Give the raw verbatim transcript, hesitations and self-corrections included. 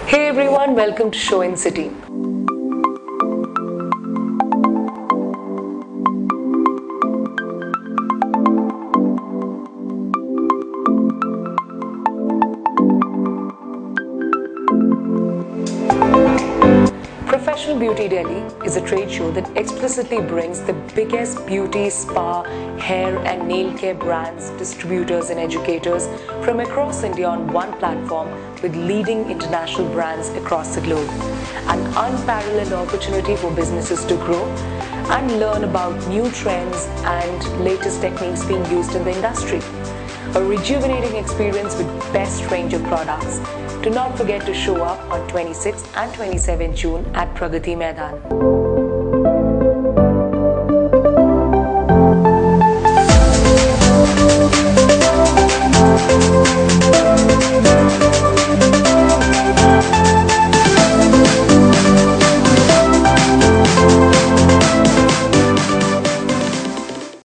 Hey everyone, welcome to Show in City. Professional Beauty Delhi is a trade show that explicitly brings the biggest beauty, spa, hair and nail care brands, distributors and educators from across India on one platform with leading international brands across the globe. An unparalleled opportunity for businesses to grow and learn about new trends and latest techniques being used in the industry. A rejuvenating experience with best range of products. Do not forget to show up on twenty-sixth and twenty-seventh June at Pragati Maidan.